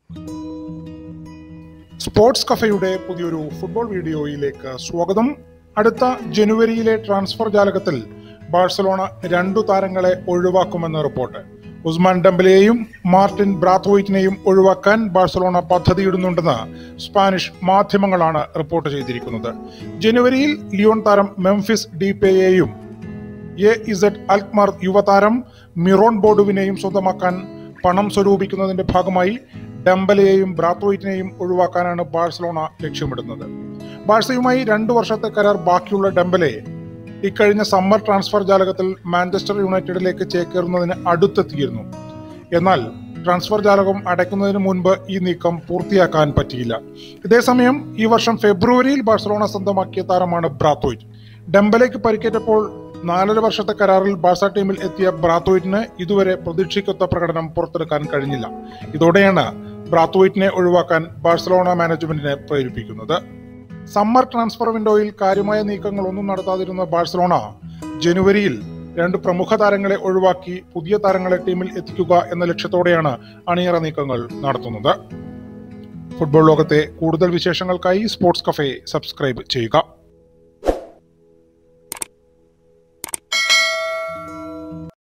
Sports കഫയുടെ പുതിയൊരു football വീഡിയോയിലേക്ക് സ്വാഗതം. അടുത്ത ജനുവരിയിലെ ട്രാൻസ്ഫർ ജാലകത്തിൽ ബാഴ്സലോണ 2 താരങ്ങളെ ഒഴിവാക്കുമെന്ന് റിപ്പോർട്ട്. ഉസ്മാൻ ഡെംബലെയെയും മാർട്ടിൻ ബ്രാത്ത്വൈറ്റിനെയും ഒഴിവാക്കാൻ ബാഴ്സലോണ പദ്ധതിയിടുന്നുണ്ടെന്ന് സ്പാനിഷ് മാധ്യമങ്ങളാണ് റിപ്പോർട്ട് ചെയ്തിരിക്കുന്നത്. ജനുവരിയിൽ ലിയോൺ താരം മെംഫിസ് ഡീപേയെയും AZ അൽക്മാർ യുവതാരം മിറോൺ ബോർഡുവിനെയും സ്വന്തമാക്കാൻ പണം സ്വരൂപിക്കുന്നതിന്റെ ഭാഗമായി ഡെംബലെയെയും ബ്രാത്ത്വൈറ്റിനെയും ഒഴിവാക്കാനാണ് ബാഴ്സലോണ ലക്ഷ്യമിടുന്നത്. ബാഴ്സയുമായി 2 വർഷത്തെ കരാർ ബാക്കിയുള്ള ഡെംബലെ ഇക്കഴിഞ്ഞ സമ്മർ ട്രാൻസ്ഫർ ജാലകത്തിൽ മാഞ്ചസ്റ്റർ യുണൈറ്റഡിലേക്ക് ചേക്കേറുന്നതിന് അടുത്തെത്തിയിരുന്നു. എന്നാൽ ട്രാൻസ്ഫർ ജാലകം അടയ്ക്കുന്നതിന് മുൻപ് ഈ നീക്കം പൂർത്തിയാക്കാൻ പറ്റിയില്ല. ഇതേസമയം ഈ വർഷം ഫെബ്രുവരിയിൽ ബാഴ്സലോണ സ്വന്തമാക്കിയ താരമാണ് ബ്രാത്ത്വൈറ്റ്. ഡെംബലെക്ക് പരിക്കേറ്റപ്പോൾ 4 വർഷത്തെ കരാറിൽ ബാഴ്സ ടീമിൽ എത്തിയ ബ്രാത്ത്വൈറ്റിന് ഇതുവരെ പ്രതീക്ഷിക്കൊത്ത പ്രകടനം പുറത്തെടുക്കാൻ കഴിഞ്ഞില്ല. ഇതോടെയാണ് ബ്രാത്ത്വൈറ്റിനെ ഒഴിവാക്കാൻ ബാഴ്സലോണ മാനേജ്മെന്റിനെ പ്രേരിപ്പിക്കുന്നത്. സമ്മർ ട്രാൻസ്ഫർ വിൻഡോയിൽ കാര്യമായ നീക്കങ്ങളൊന്നും നടത്താതിരുന്ന ബാഴ്സലോണ ജനുവരിയിൽ 2 പ്രമുഖ താരങ്ങളെ ഒഴിവാക്കി പുതിയ താരങ്ങളെ ടീമിൽ എത്തിക്കുക എന്ന ലക്ഷ്യത്തോടെയാണ് അണിയറ നീക്കങ്ങൾ നടത്തുന്നത്. ഫുട്ബോൾ ലോകത്തെ കൂടുതൽ വിശേഷങ്ങൾക്കായി സ്പോർട്സ് കഫേ സബ്സ്ക്രൈബ് ചെയ്യുക.